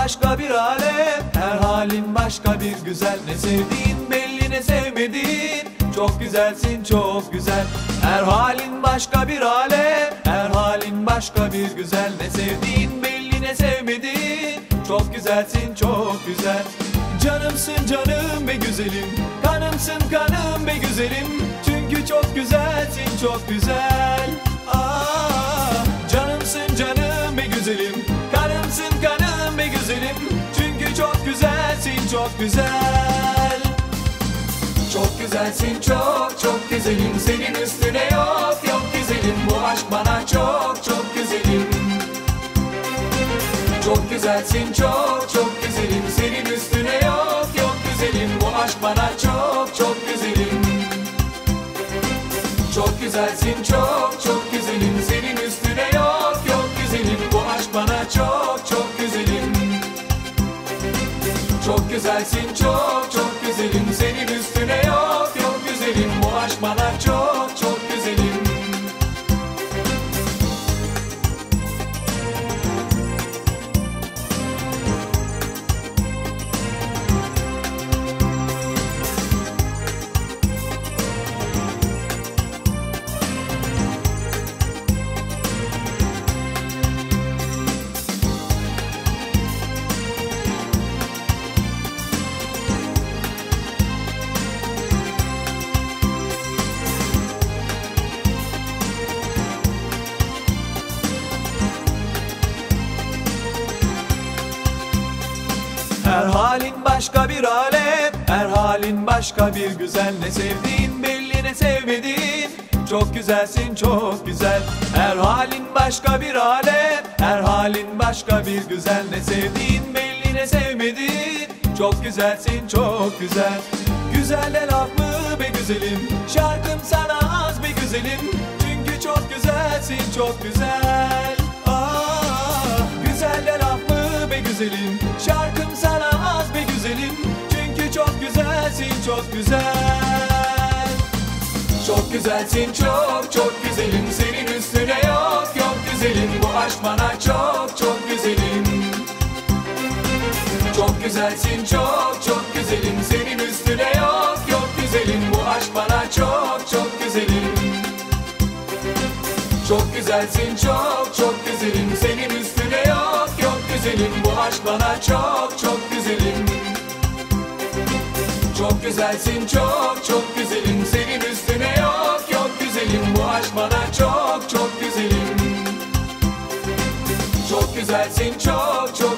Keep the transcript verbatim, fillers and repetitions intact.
başka bir alem, her halin başka bir güzel. Ne sevdiğin belli ne sevmediğin, çok güzelsin çok güzel. Her halin başka bir alem, her halin başka bir güzel. Ne sevdiğin belli ne sevmediğin, çok güzelsin çok güzel. Canımsın canım be güzelim, kanımsın kanım be güzelim. Çünkü çok güzelsin çok güzel. Aa, canımsın canım be güzelim, kanımsın kanım be güzelim. Çünkü çok güzelsin çok güzel. Çok güzelsin çok çok güzelim, senin üstüne yok yok güzelim. Bu aşk bana çok çok güzelim. Çok güzelsin çok çok güzelim, senin üstüne yok yok güzelim. Bu aşk bana çok çok güzelim. Çok güzelsin çok çok güzelim, senin üstüne yok yok güzelim. Bu aşk bana çok çok güzelim. Çok güzelsin çok çok güzelim, senin üstüne yok yok güzelim. Bu aşk bana çok çok güzelim. Her halin başka bir alem, her halin başka bir güzel. Ne sevdiğin belli ne sevmediğin, çok güzelsin çok güzel. Her halin başka bir alem, her halin başka bir güzel. Ne sevdiğin belli ne sevmediğin, çok güzelsin çok güzel. Güzelle laf mı be güzelim, şarkım sana az be güzelim. Çünkü çok güzelsin çok güzel. Aa, güzelle laf mı be güzelim, şarkım sana az be güzelim. Çünkü çok güzelsin çok güzel. Çok güzelsin çok çok güzelim, senin üstüne yok yok güzelim. Bu aşk bana çok çok güzelim. Çok güzelsin çok çok güzelim, senin üstüne yok yok güzelim. Bu aşk bana çok çok güzelim. Çok güzelsin çok çok güzelim, senin üstüne yok yok güzelim. Bu aşk bana çok çok güzelim. Çok güzelsin çok çok güzelim, senin üstüne yok yok güzelim. Bu aşk bana çok çok güzelim. Çok güzelsin çok çok